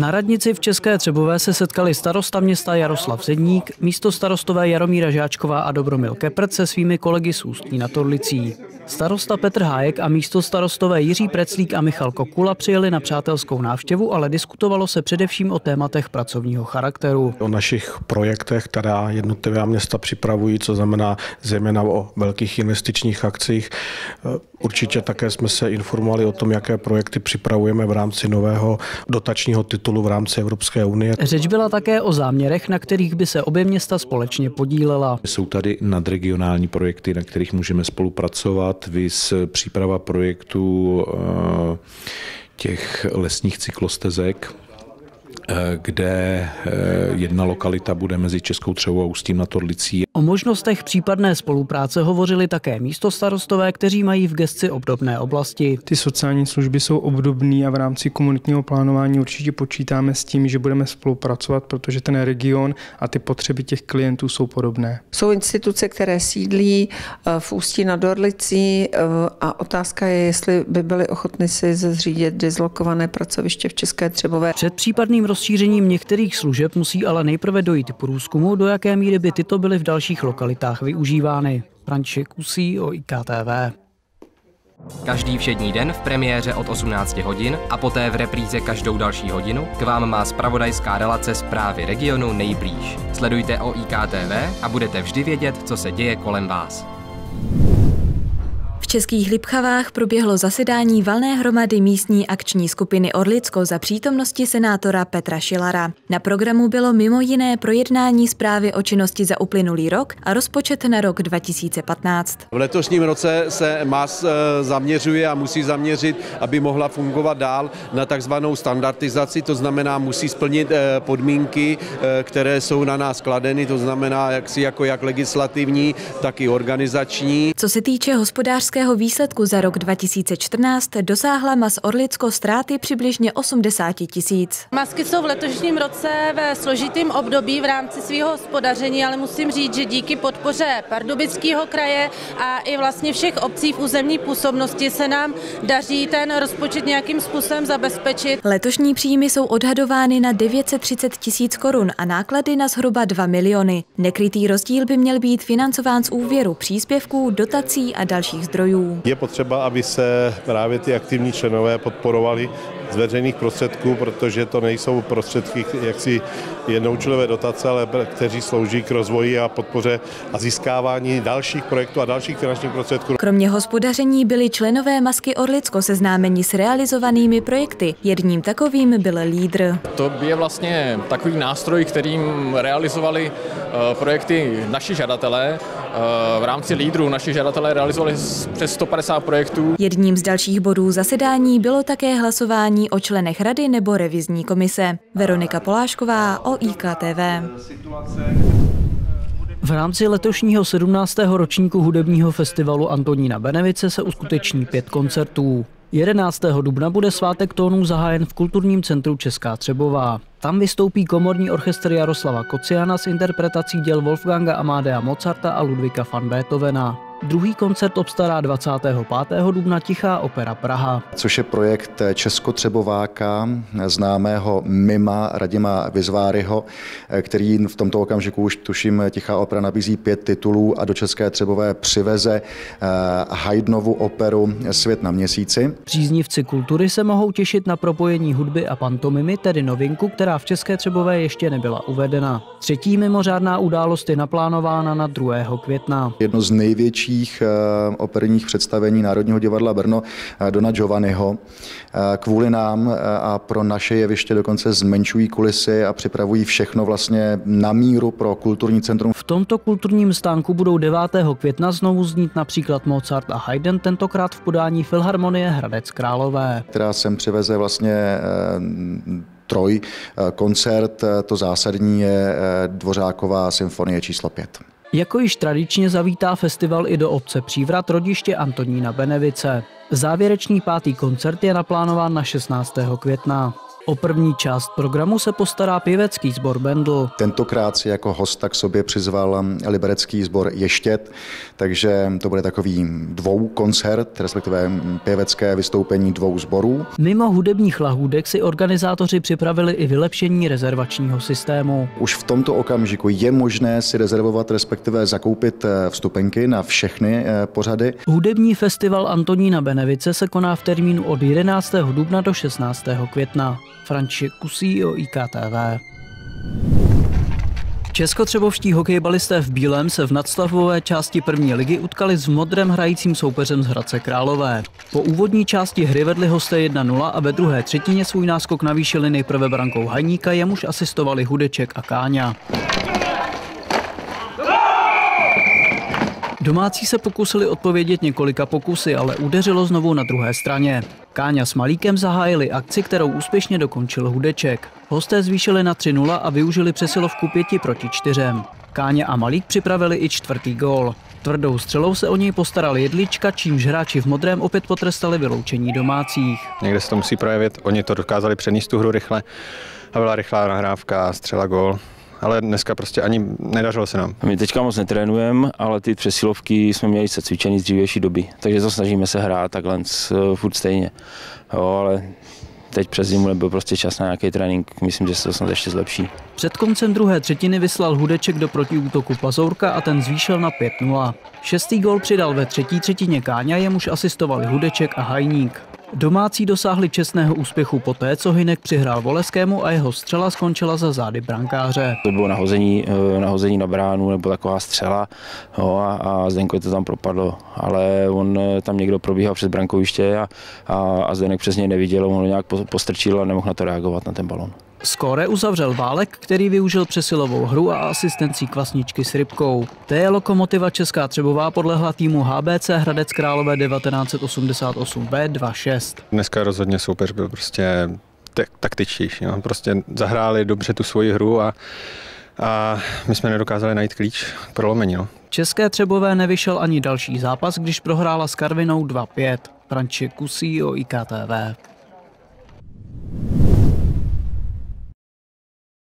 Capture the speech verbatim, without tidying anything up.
Na radnici v České Třebové se setkali starosta města Jaroslav Zedník, místostarostové Jaromíra Žáčková a Dobromil Keprt se svými kolegy z Ústí nad Orlicí. Starosta Petr Hájek a místostarostové Jiří Preclík a Michal Kokula přijeli na přátelskou návštěvu, ale diskutovalo se především o tématech pracovního charakteru. O našich projektech, která jednotlivá města připravují, co znamená zejména o velkých investičních akcích. Určitě také jsme se informovali o tom, jaké projekty připravujeme v rámci nového dotačního titulu v rámci Evropské unie. Řeč byla také o záměrech, na kterých by se obě města společně podílela. Jsou tady nadregionální projekty, na kterých můžeme spolupracovat, viz příprava projektů těch lesních cyklostezek, kde jedna lokalita bude mezi Českou Třebovou a Ústím nad Orlicí. O možnostech případné spolupráce hovořili také místostarostové, kteří mají v gesci obdobné oblasti. Ty sociální služby jsou obdobné a v rámci komunitního plánování určitě počítáme s tím, že budeme spolupracovat, protože ten region a ty potřeby těch klientů jsou podobné. Jsou instituce, které sídlí v Ústí nad Orlicí a otázka je, jestli by byly ochotny si zřídit dislokované pracoviště v České Třebové. Před případným rozšířením některých služeb musí ale nejprve dojít k průzkumu, do jaké míry by tyto byly v dalších lokalitách využívány. František Usí o I K T V. Každý všední den v premiéře od osmnácti hodin a poté v repríze každou další hodinu k vám má zpravodajská relace Zprávy regionu nejblíž. Sledujte o I K T V a budete vždy vědět, co se děje kolem vás. V Českých Lipchavách proběhlo zasedání valné hromady místní akční skupiny Orlicko za přítomnosti senátora Petra Šilara. Na programu bylo mimo jiné projednání zprávy o činnosti za uplynulý rok a rozpočet na rok dva tisíce patnáct. V letošním roce se M A S zaměřuje a musí zaměřit, aby mohla fungovat dál na takzvanou standardizaci, to znamená musí splnit podmínky, které jsou na nás kladeny, to znamená jaksi jako jak legislativní, tak i organizační. Co se týče hospodářské výsledku za rok dva tisíce čtrnáct dosáhla M A S Orlicko ztráty přibližně osmdesát tisíc. Masky jsou v letošním roce ve složitém období v rámci svého hospodaření, ale musím říct, že díky podpoře Pardubického kraje a i vlastně všech obcí v územní působnosti se nám daří ten rozpočet nějakým způsobem zabezpečit. Letošní příjmy jsou odhadovány na devět set třicet tisíc korun a náklady na zhruba dva miliony. Nekrytý rozdíl by měl být financován z úvěru, příspěvků, dotací a dalších zdrojů. Je potřeba, aby se právě ty aktivní členové podporovali z veřejných prostředků, protože to nejsou prostředky jaksi jednoučilové dotace, ale kteří slouží k rozvoji a podpoře a získávání dalších projektů a dalších finančních prostředků. Kromě hospodaření byli členové Masky Orlicko seznámeni s realizovanými projekty. Jedním takovým byl lídr. To je vlastně takový nástroj, kterým realizovali projekty naši žadatelé. V rámci lídru naši žadatelé realizovali přes sto padesát projektů. Jedním z dalších bodů zasedání bylo také hlasování o členech rady nebo revizní komise. Veronika Polášková o I K T V. V rámci letošního sedmnáctého ročníku hudebního festivalu Antonína Benevice se uskuteční pět koncertů. jedenáctého dubna bude svátek tónů zahájen v Kulturním centru Česká Třebová. Tam vystoupí komorní orchestr Jaroslava Kociana s interpretací děl Wolfganga Amadea Mozarta a Ludvíka van Beethovena. Druhý koncert obstará dvacátého pátého dubna Tichá opera Praha. Což je projekt Českotřebováka, známého mima Radima Vizváryho, který v tomto okamžiku už tuším Tichá opera nabízí pět titulů a do České Třebové přiveze Haydnovu operu Svět na měsíci. Příznivci kultury se mohou těšit na propojení hudby a pantomimy, tedy novinku, která v České Třebové ještě nebyla uvedena. Třetí mimořádná událost je naplánována na druhého května. Jedno z největších operních představení Národního divadla Brno Dona Giovanniho. Kvůli nám a pro naše jeviště dokonce zmenšují kulisy a připravují všechno vlastně na míru pro kulturní centrum. V tomto kulturním stánku budou devátého května znovu znít například Mozart a Haydn, tentokrát v podání Filharmonie Hradec Králové. Která sem přiveze vlastně troj koncert, to zásadní je Dvořáková symfonie číslo pět. Jako již tradičně zavítá festival i do obce Přívrat, rodiště Antonína Benevice. Závěrečný pátý koncert je naplánován na šestnáctého května. O první část programu se postará pěvecký sbor Bendl. Tentokrát si jako hosta k sobě přizval liberecký sbor Ještěd, takže to bude takový dvoukoncert, respektive pěvecké vystoupení dvou sborů. Mimo hudebních lahůdek si organizátoři připravili i vylepšení rezervačního systému. Už v tomto okamžiku je možné si rezervovat, respektive zakoupit vstupenky na všechny pořady. Hudební festival Antonína Benevice se koná v termínu od jedenáctého dubna do šestnáctého května. František Kusí o I K T V. Českotřebovští hokejbalisté v bílém se v nadstavové části první ligy utkali s modrem hrajícím soupeřem z Hradce Králové. Po úvodní části hry vedli hosté jedna nula a ve druhé třetině svůj náskok navýšili nejprve brankou Hajníka, jemuž asistovali Hudeček a Káňa. Domácí se pokusili odpovědět několika pokusy, ale udeřilo znovu na druhé straně. Káňa s Malíkem zahájili akci, kterou úspěšně dokončil Hudeček. Hosté zvýšili na tři nula a využili přesilovku pěti proti čtyřem. Káňa a Malík připravili i čtvrtý gól. Tvrdou střelou se o něj postarali Jedlička, čímž hráči v modrém opět potrestali vyloučení domácích. Někde se to musí projevit, oni to dokázali přenést tu hru rychle a byla rychlá nahrávka a střela gól. Ale dneska prostě ani nedařilo se nám. My teďka moc netrénujeme, ale ty přesilovky jsme měli se cvičený z dřívější doby, takže to snažíme se hrát takhle furt stejně. Jo, ale teď přes zimu nebyl prostě čas na nějaký trénink, myslím, že se to snad ještě zlepší. Před koncem druhé třetiny vyslal Hudeček do protiútoku Pazourka a ten zvýšil na pět nula. Šestý gól přidal ve třetí třetině Káňa, jemuž asistovali Hudeček a Hajník. Domácí dosáhli čestného úspěchu poté, co Hynek přihrál Voleskému a jeho střela skončila za zády brankáře. To bylo nahození, nahození na bránu nebo taková střela, jo, a, a Zdenko to tam propadlo, ale on tam někdo probíhal přes brankoviště a, a, a Zdenek přes něj neviděl, on ho nějak postrčil a nemohl na to reagovat, na ten balon. Skóre uzavřel Válek, který využil přesilovou hru a asistencí Kvasničky s Rybkou. Té je Lokomotiva Česká Třebová podlehla týmu H B C Hradec Králové devatenáct osmdesát osm B dva šest. Dneska rozhodně soupeř byl prostě taktičtější. No. Prostě zahráli dobře tu svoji hru a, a my jsme nedokázali najít klíč k prolomení. No. České Třebové nevyšel ani další zápas, když prohrála s Karvinou dva pět. František Kusí o I K T V.